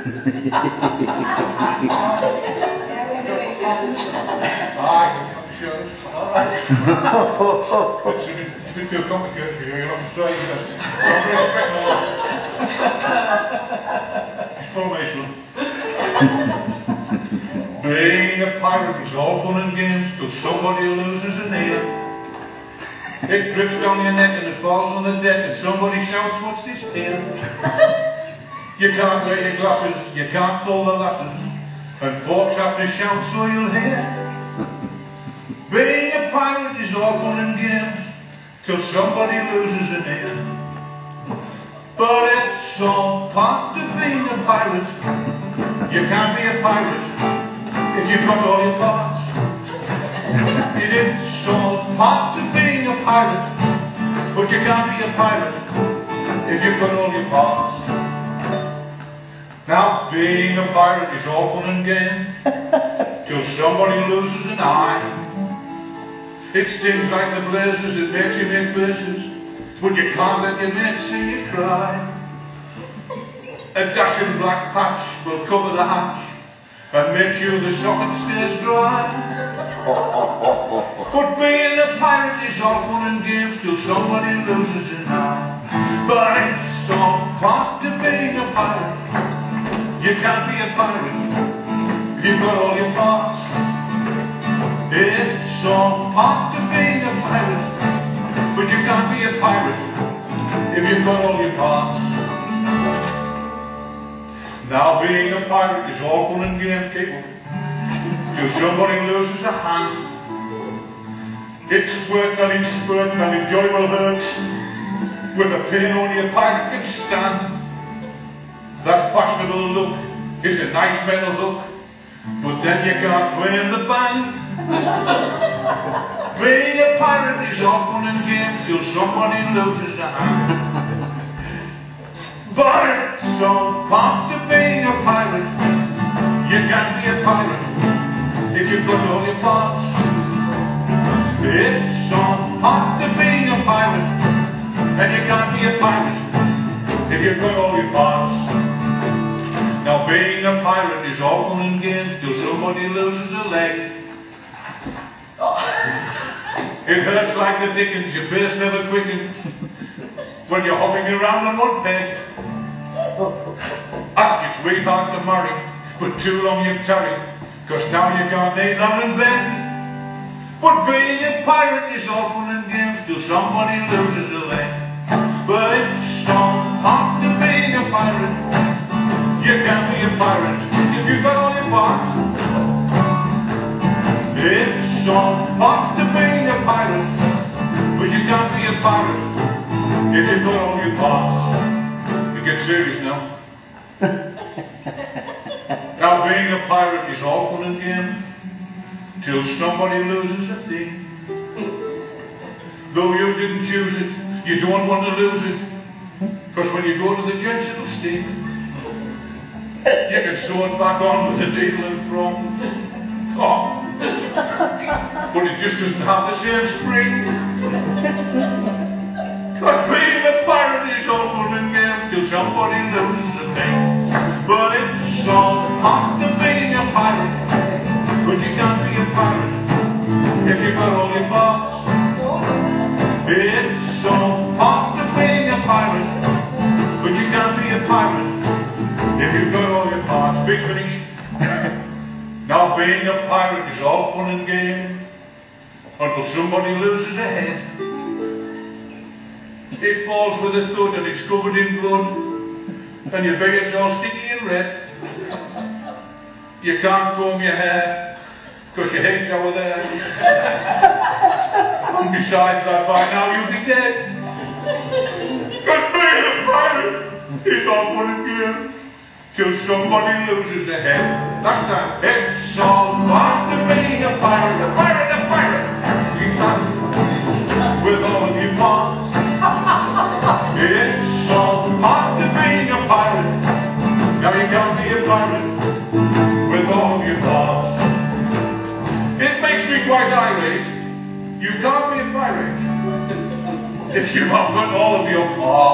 It's a bit too complicated for you, you'll have to try your best. I'm expecting a lot. It's formation. Being a pirate is all fun and games till somebody loses an ear. It drips down your neck and it falls on the deck and somebody shouts, "What's this here?" You can't wear your glasses, you can't pull the lasses, and folks have to shout so you'll hear. Being a pirate is all fun and games till somebody loses an ear. But it's all part of being a pirate. You can't be a pirate if you've got all your parts. It's all part of being a pirate, but you can't be a pirate if you've got all your parts. Now, being a pirate is all fun and games till somebody loses an eye. It stings like the blazes, it makes you make faces, but you can't let your mates see you cry. A dashing black patch will cover the hatch and make sure the socket stays dry. But being a pirate is all fun and games till somebody loses an eye. But it's all part of being a pirate. You can't be a pirate if you've got all your parts. It's all part of being a pirate, but you can't be a pirate if you've got all your parts. Now, being a pirate is all fun and games, people, till somebody loses a hand. It's spurt and it's spurt and enjoyable hurt, with a pain only a pirate can stand. That fashionable look is a nice mental look, but then you can't play in the band. Being a pirate is all fun and games till somebody loses a hand. But it's all part of being a pirate. You can't be a pirate if you've got all your parts. It's all part of being a pirate, and you can't be a pirate if you've got all your parts. Now, being a pirate is all fun and games till somebody loses a leg. It hurts like the dickens, your pace never quickens when you're hopping around on one peg. Ask your sweetheart to marry, but too long you've tarried, 'cause now you can't kneel down and beg. But being a pirate is all fun and games till somebody loses a leg. But it's all part of being a pirate. You can't be a pirate if you've got all your parts. It's all part of being a pirate, but you can't be a pirate if you've got all your parts. It gets serious now. Now, being a pirate is all fun and games till somebody loses a thing. Though you didn't choose it, you don't want to lose it, 'cause when you go to the gents it'll sting. You can sew it back on with a needle and thrum. Oh. But it just doesn't have the same spring. 'Cause being a pirate is all fun and games till somebody loses a thing. But it's all part of being a pirate, but you can't be a pirate if you've got all your parts. It's all part of being a pirate, but you can't be a pirate if you've got all your parts. Big finish. Now, being a pirate is all fun and games until somebody loses a head. It falls with a thud and it's covered in blood, and your beard's all sticky and red. You can't comb your hair, 'cause your head's over there. And besides that, by now you'll be dead. 'Cause being a pirate is all fun and games till somebody loses a head. Last time. It's all part of being a pirate, a pirate, a pirate. You can't with all of your parts. It's all part of being a pirate. Now you can't be a pirate with all of your parts. It makes me quite irate. You can't be a pirate if you have got all of your parts.